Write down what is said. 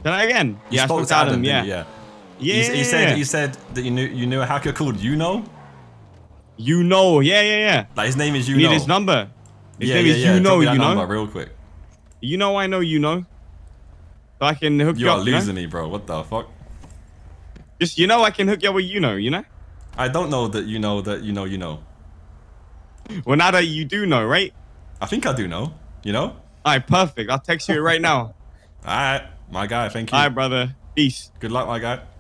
that again? You I spoke to Adam, yeah. didn't you? Yeah. He said that you knew a hacker called You know, yeah. Like his name is You need his number. His name is Drop me that number real quick. You know I know you know. So I can hook you up. You are losing me, bro. What the fuck? Just I can hook you up with you know. I don't know that you know that you know. Well, now that you do know, right? I think I do know. You know? Alright, perfect. I'll text you right now. Alright, my guy, thank you. Alright, brother. Peace. Good luck, my guy.